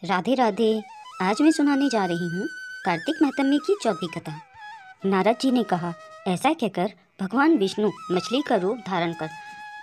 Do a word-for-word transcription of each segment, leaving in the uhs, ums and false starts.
राधे राधे। आज मैं सुनाने जा रही हूँ कार्तिक महात्म्य की चौथी कथा। नारद जी ने कहा, ऐसा कहकर भगवान विष्णु मछली का रूप धारण कर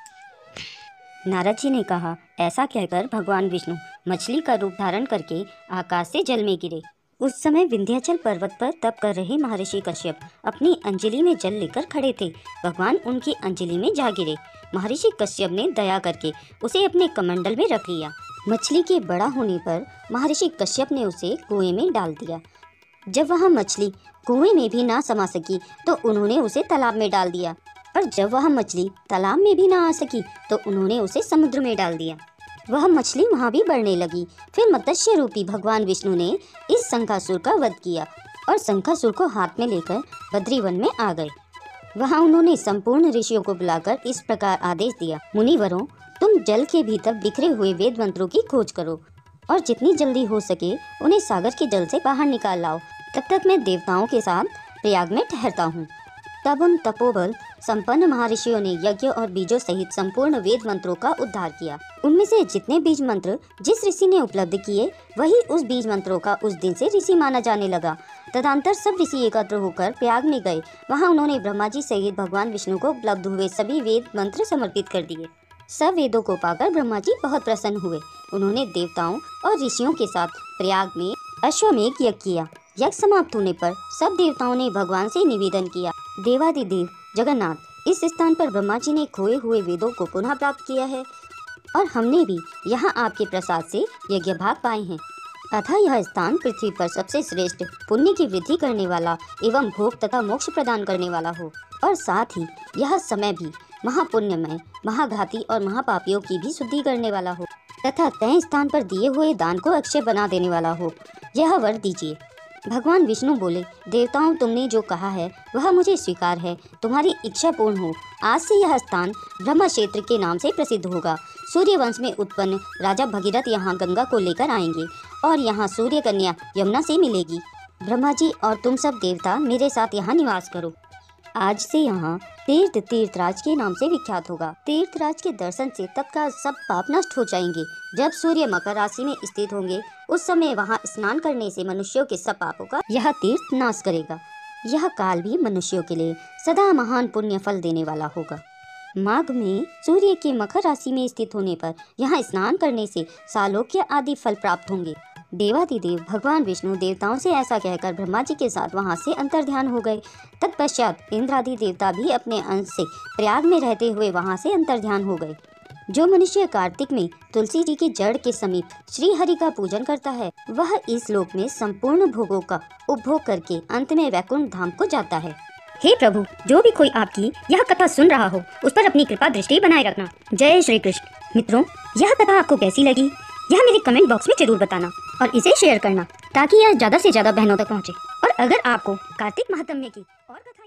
नारद जी ने कहा ऐसा कहकर भगवान विष्णु मछली का रूप धारण करके आकाश से जल में गिरे। उस समय विंध्याचल पर्वत पर तप कर रहे महर्षि कश्यप अपनी अंजलि में जल लेकर खड़े थे। भगवान उनकी अंजलि में जा गिरे। महर्षि कश्यप ने दया करके उसे अपने कमंडल में रख लिया। मछली के बड़ा होने पर महर्षि कश्यप ने उसे कुएं में डाल दिया। जब वह मछली कुएं में भी ना समा सकी तो उन्होंने उसे तालाब में डाल दिया, और जब वह मछली तालाब में भी ना आ सकी तो उन्होंने उसे समुद्र में डाल दिया। वह मछली वहाँ भी बढ़ने लगी। फिर मत्स्य रूपी भगवान विष्णु ने इस शंखासुर का वध किया और शंखासुर को हाथ में लेकर बद्रीवन में आ गए। वहाँ उन्होंने संपूर्ण ऋषियों को बुलाकर इस प्रकार आदेश दिया, मुनिवरों, तुम जल के भीतर बिखरे हुए वेद मंत्रों की खोज करो और जितनी जल्दी हो सके उन्हें सागर के जल से बाहर निकाल लाओ। तब तक मैं देवताओं के साथ प्रयाग में ठहरता हूँ। तब उन तपोबल संपन्न महर्षियों ने यज्ञ और बीजों सहित संपूर्ण वेद मंत्रों का उद्धार किया। उनमें से जितने बीज मंत्र जिस ऋषि ने उपलब्ध किए, वही उस बीज मंत्रों का उस दिन से ऋषि माना जाने लगा। तदंतर सब ऋषि एकत्र होकर प्रयाग में गए। वहाँ उन्होंने ब्रह्मा जी सहित भगवान विष्णु को उपलब्ध हुए सभी वेद मंत्र समर्पित कर दिए। सब वेदों को पाकर ब्रह्मा जी बहुत प्रसन्न हुए। उन्होंने देवताओं और ऋषियों के साथ प्रयाग में अश्वमेध यज्ञ किया। यज्ञ समाप्त होने पर सब देवताओं ने भगवान से निवेदन किया, देवादिदेव जगन्नाथ, इस स्थान पर ब्रह्मा जी ने खोए हुए वेदों को पुनः प्राप्त किया है और हमने भी यहाँ आपके प्रसाद से यज्ञ भाग पाए हैं। अतः यह स्थान पृथ्वी पर सबसे श्रेष्ठ पुण्य की वृद्धि करने वाला एवं भोग तथा मोक्ष प्रदान करने वाला हो, और साथ ही यह समय भी महापुण्यमय, महाघाती और महापापियों की भी शुद्धि करने वाला हो तथा तय स्थान पर दिए हुए दान को अक्षय बना देने वाला हो। यह वर दीजिए। भगवान विष्णु बोले, देवताओं, तुमने जो कहा है वह मुझे स्वीकार है। तुम्हारी इच्छा पूर्ण हो। आज से यह स्थान ब्रह्म क्षेत्र के नाम से प्रसिद्ध होगा। सूर्य वंश में उत्पन्न राजा भगीरथ यहाँ गंगा को लेकर आएंगे और यहाँ सूर्य कन्या यमुना से मिलेगी। ब्रह्मा जी और तुम सब देवता मेरे साथ यहाँ निवास करो। आज से यहाँ तीर्थ तीर्थराज के नाम से विख्यात होगा। तीर्थराज के दर्शन से तत्काल सब पाप नष्ट हो जाएंगे। जब सूर्य मकर राशि में स्थित होंगे उस समय वहाँ स्नान करने से मनुष्यों के सब पापों का यह तीर्थ नाश करेगा। यह काल भी मनुष्यों के लिए सदा महान पुण्य फल देने वाला होगा। माघ में सूर्य के मकर राशि में स्थित होने पर यहाँ स्नान करने से सालोक्य आदि फल प्राप्त होंगे। देवादिदेव भगवान विष्णु देवताओं से ऐसा कहकर ब्रह्मा जी के साथ वहां से अंतर्ध्यान हो गए। तत्पश्चात इंद्र आदि देवता भी अपने अंश से प्रयाग में रहते हुए वहां से अंतर्ध्यान हो गए। जो मनुष्य कार्तिक में तुलसी जी की जड़ के समीप श्री हरि का पूजन करता है, वह इस लोक में संपूर्ण भोगों का उपभोग करके अंत में वैकुंठ धाम को जाता है। हे प्रभु, जो भी कोई आपकी यह कथा सुन रहा हो उस पर अपनी कृपा दृष्टि बनाए रखना। जय श्री कृष्ण। मित्रों, यह कथा आपको कैसी लगी यह मेरे कमेंट बॉक्स में जरूर बताना और इसे शेयर करना ताकि यह ज्यादा से ज्यादा बहनों तक पहुंचे। और अगर आपको कार्तिक महात्म्य की और कथा